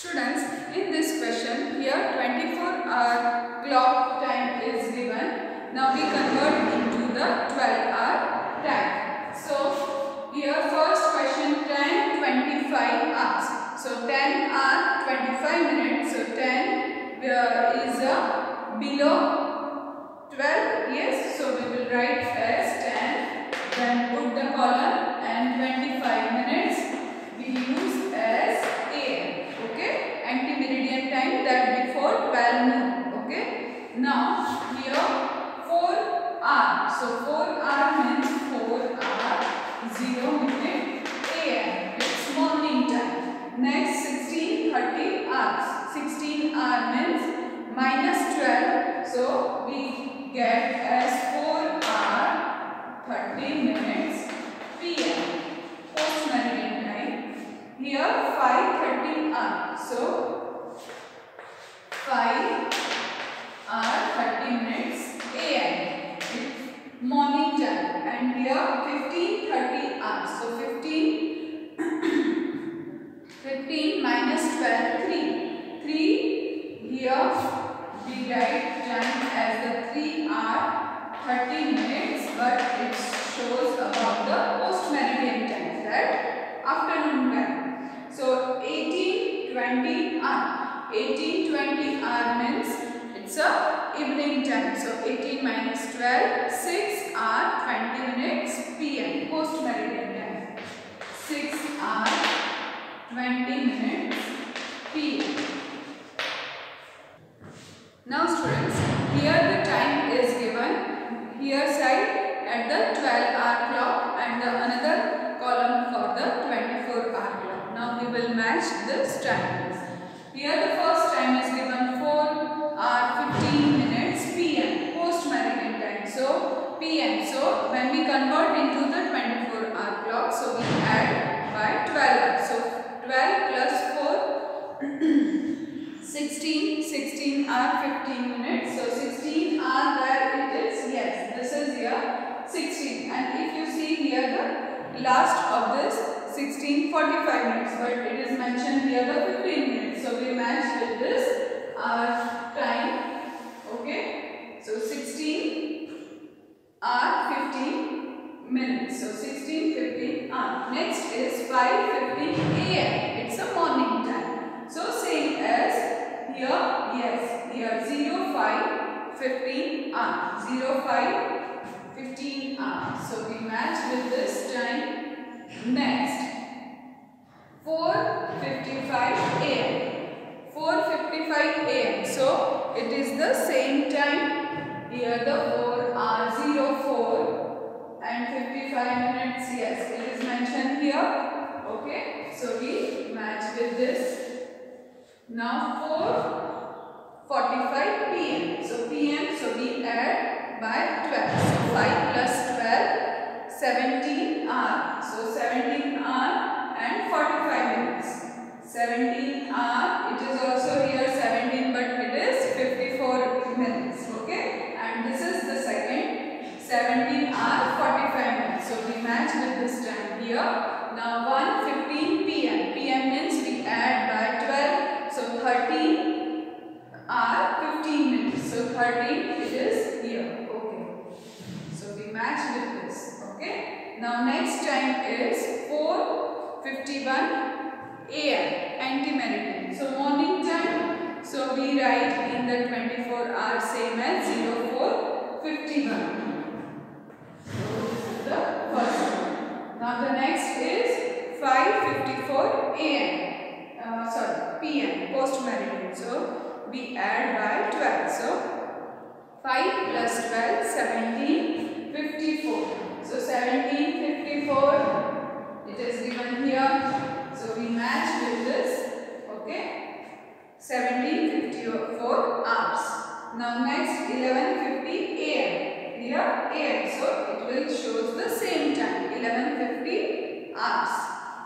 Students, in this question, here 24-hour clock time is given. Now we convert into the 12-hour time. So, here first question 10:25 hours. So, 10 hour 25 minutes. So, 10 is below 12. Yes, so we will write as 10. Then put the column and 25 minutes we use as AM. Okay, anti-meridian time, that before 12 noon. Okay, now here 4 hour. So 4 hour means 4 hour 0 minute AM. It's morning time. Next 16:30 hours. 16 hour means minus 12. So we get as 4 hour 30 minutes PM. Post meridian time. Here 5:30 hours. So 5 hour 30 minutes AM. Morning time. And here 15:30 hours. So 15 minus 12, 3. 3 here we write time as the 3 hour 30 minutes, but it shows about the post meridian time, that afternoon time. So 18:20 hour. 18:20 hour means it's a evening time. So 18 minus 12, 6 hour 20 minutes PM. Post meridian time. 6 hour 20 minutes PM. Now students, here the time is given. Here side at the 12-hour clock and the another column for the 24-hour clock. Now we will match this times. Here the first time is given 4 hour 15 minutes PM. Post meridian time. So PM. So when we convert into the 24-hour clock, so we add by 12. So 12 plus 4 16. 16 hour 15 minutes. So 16 hour where it is? Yes, this is here 16. And if you see here the last of this 16:45 minutes, but it is mentioned here the 15 minutes. So we match with this time. Okay. So 16 hour 15 minutes. So 16:15 hour. Next is 5:15 AM. It's a morning time. So same as here. Yes. Here 05:15 hour. 05:15 hour. So we match with this time. Next 4:55 AM. 4:55 AM. So it is the same time. Here the 4 hour 04 and 55 minutes. Yes, it is mentioned here. Okay. So we match with this. Now 4:45 PM. So PM. So we add by 12. So 5 plus 12. 17 hour. So 17 hour and 45 minutes. 17 hour. It is also here 17, but it is 54 minutes. Okay. And this is the second 17 hour 45 minutes. So we match with this time here. Now 1:15 PM. PM means we add by 12. So 13 hour 15 minutes. So 13 it is here. Okay. So we match with this. Okay. Now next time is 4:51 AM. Anti-meridian. So morning time. So we write in the 24 hour same as 04:51. So this is the first one. Now the next is 5:54 AM. PM. Post meridian. So we add by 12. So 5 plus 12 17:54. So 17:54 it is given here. So we match with this. Okay. 17:54 hours. Now next 11:50 AM. Here AM. So it will show the same time. 11:50 hours.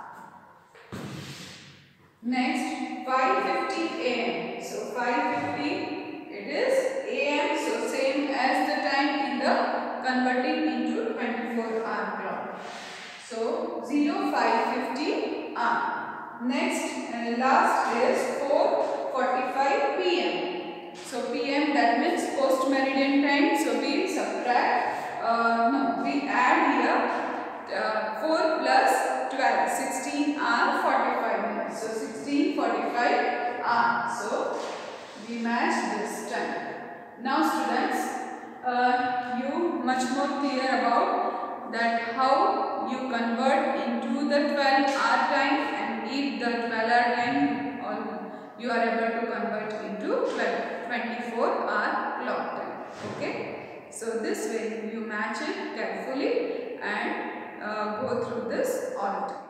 Next 5:50 AM. So 5:50 it is AM. So same as the time in the converting into 24-hour clock. So 05:50 hour. Next and last is 4:45 p.m. So p.m. that means post meridian time. So we subtract, we add here 4 plus 12, 16 hour 45 minutes. So 16:45 hour. So we match this time. Now students, you much more clear about that how you convert into the 12-hour time, and if the 12-hour time you are able to convert into 24-hour clock time. Okay. So this way you match it carefully and go through this all the time.